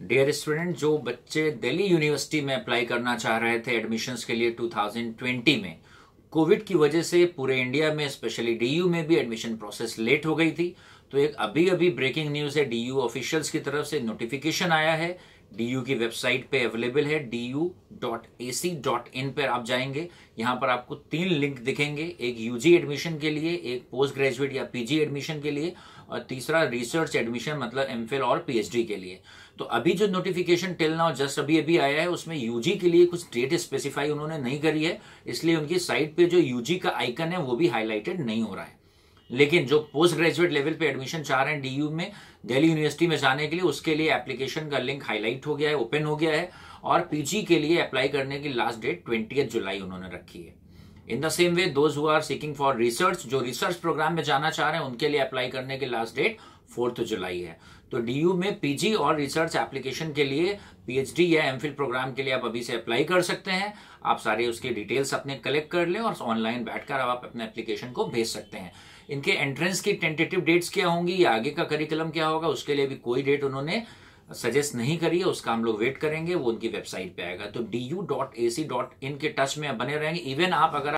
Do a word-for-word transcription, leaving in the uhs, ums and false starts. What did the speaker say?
Dear student, जो बच्चे Delhi university में अप्लाई करना चाह रहे थे एडमिशन्स के लिए दो हज़ार बीस में, कोविड की वजह से पूरे इंडिया में स्पेशली डीयू में भी एडमिशन प्रोसेस लेट हो गई थी। तो एक अभी अभी ब्रेकिंग न्यूज है, डीयू ऑफिशियल्स की तरफ से नोटिफिकेशन आया है। डीयू की वेबसाइट पे अवेलेबल है, D U dot A C dot in पर आप जाएंगे। यहाँ पर आपको तीन लिंक दिखेंगे, एक यूजी एडमिशन के लिए, एक पोस्ट ग्रेजुएट या पीजी एडमिशन के लिए, और तीसरा रिसर्च एडमिशन मतलब एमफिल और पीएचडी के लिए। तो अभी जो नोटिफिकेशन टिल नाउ जस्ट अभी अभी आया है, उसमें यूजी के लिए कुछ डेट स्पेसिफाई उन्होंने नहीं करी है, इसलिए उनकी साइट पे जो यूजी का आइकन है वो भी हाईलाइटेड नहीं हो रहा है। लेकिन जो पोस्ट ग्रेजुएट लेवल पे एडमिशन चाह रहे हैं डीयू में, दिल्ली यूनिवर्सिटी में जाने के लिए, उसके लिए एप्लीकेशन का लिंक हाईलाइट हो गया है, ओपन हो गया है। और पीजी के लिए अप्लाई करने की लास्ट डेट ट्वेंटियथ जुलाई उन्होंने रखी है। In the same way those who are seeking for research, जो रिसर्च प्रोग्राम में जाना चाह रहे हैं, उनके लिए अप्लाई करने की लास्ट डेट फोर्थ जुलाई है। तो डीयू में पीजी और रिसर्च एप्लीकेशन के लिए, पीएचडी या एमफिल प्रोग्राम के लिए आप अभी से अप्लाई कर सकते हैं। आप सारे उसके डिटेल्स अपने कलेक्ट कर लें और ऑनलाइन बैठकर आप अपने एप्लीकेशन को भेज सकते हैं। इनके एंट्रेंस की टेंटेटिव डेट्स क्या होंगी या आगे का करिकुलम क्या होगा, उसके लिए भी कोई डेट उन्होंने सजेस्ट नहीं करी है, उसका हम लोग वेट करेंगे, वो उनकी वेबसाइट पे आएगा। तो D U dot A C dot in के टच में बने रहेंगे। इवन आप अगर